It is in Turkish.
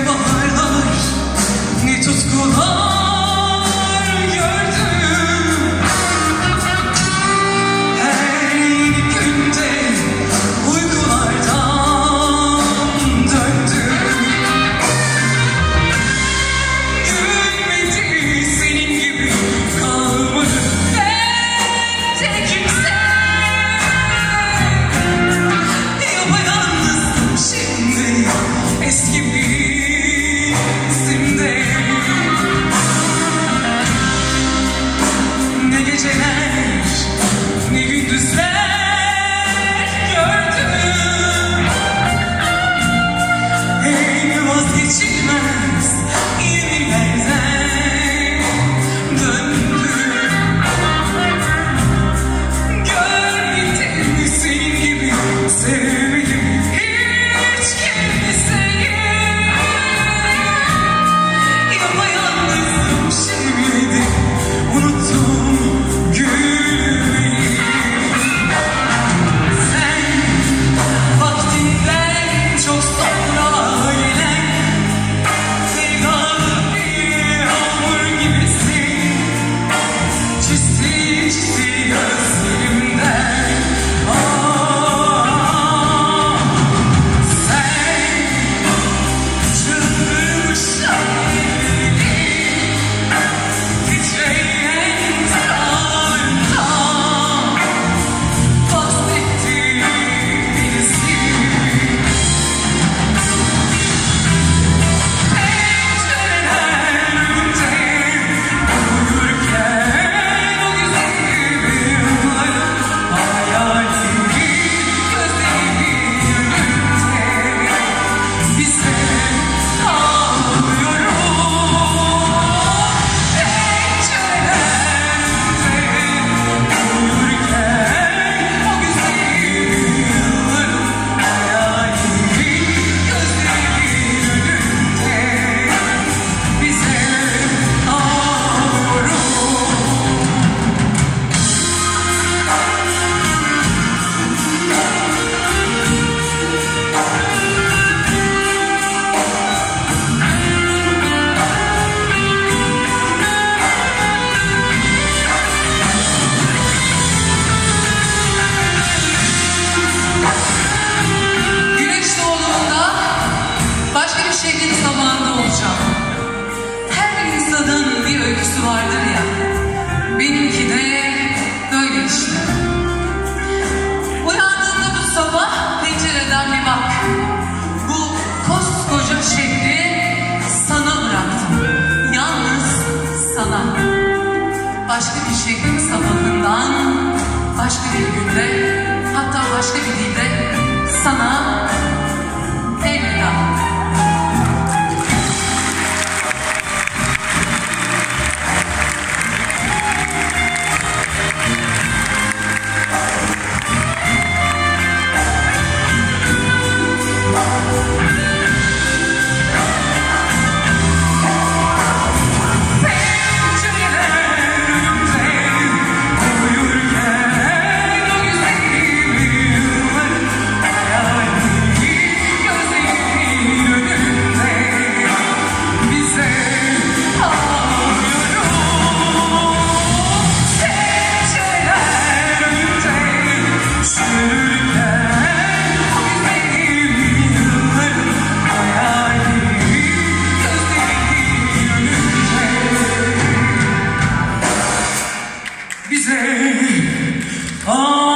baharlar, ne tutkular gördüm. Her yeni günde uykulardan döndüm. Gülmedi senin gibi kalmadı bence kimse. Yapayalnızdım şimdi eski bizimde. Ne geceler ne gündüzler gördüm. En vazgeçilmez yeminlerden döndüm. Görmedim senin gibi sevmedim hiç kimseyi. Yapayalnızdım şimdi unuttum gülmeyi. Sen vaktinden çok sonra gelen sevdalı bir yağmur gibisin. Çizdi çizdi gözlerimden. Sen çıldırmışan titreyen sağlarından bahsetti birisi. Pencereler önünde uyurken o güzel yılların hayali gözlerimin önünde bize ağlıyorum. Pencereler önünde uyurken o güzel yılların hayali gözlerimin önünde bize ağlıyorum. Güneş doğduğunda başka bir şehrin sabahında olacağım. Her insanın bir öyküsü vardır ya. Benimki de böyle işte. Uyandığında bu sabah pencereden bir bak. Bu koskoca şehri sana bıraktım. Yalnız sana. Başka bir şehrin sabahından, başka bir günde, hatta başka bir dilde sana elveda. Pencereler önümde uyurken o güzel yılların hayali gözlerimin önünde bize ağlıyorum. Pencereler önünde çürürken o güzel yılların hayali gözlerimin önünde bize ağlıyorum.